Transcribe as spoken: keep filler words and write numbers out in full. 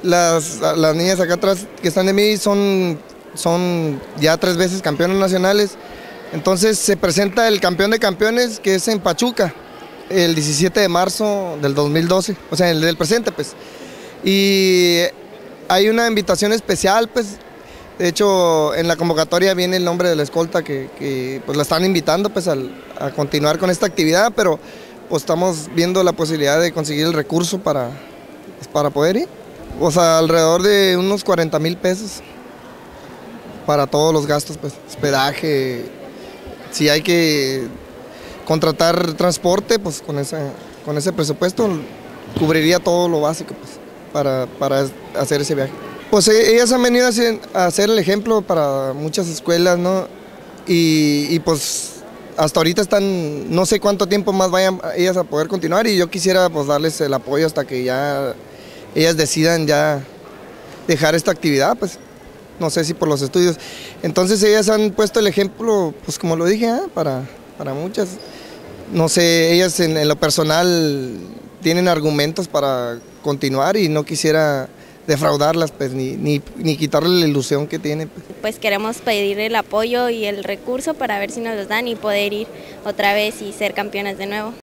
Las, las niñas acá atrás que están de mí son, son ya tres veces campeonas nacionales. Entonces se presenta el campeón de campeones, que es en Pachuca, el diecisiete de marzo del dos mil doce, o sea, el del presente, pues. Y hay una invitación especial, pues. De hecho, en la convocatoria viene el nombre de la escolta que, que pues la están invitando pues al, a continuar con esta actividad, pero pues estamos viendo la posibilidad de conseguir el recurso para, pues, para poder ir. O sea, alrededor de unos cuarenta mil pesos para todos los gastos, pues, hospedaje, si hay que contratar transporte, pues con, esa, con ese presupuesto cubriría todo lo básico, pues, para, para hacer ese viaje. Pues ellas han venido a hacer el ejemplo para muchas escuelas, ¿no? Y, y pues hasta ahorita están, no sé cuánto tiempo más vayan ellas a poder continuar, y yo quisiera pues darles el apoyo hasta que ya ellas decidan ya dejar esta actividad, pues no sé si por los estudios. Entonces ellas han puesto el ejemplo, pues como lo dije, ¿eh? para, para muchas. No sé, ellas en, en lo personal tienen argumentos para continuar y no quisiera defraudarlas, pues, ni, ni, ni quitarle la ilusión que tiene. Pues. pues queremos pedir el apoyo y el recurso para ver si nos los dan y poder ir otra vez y ser campeonas de nuevo.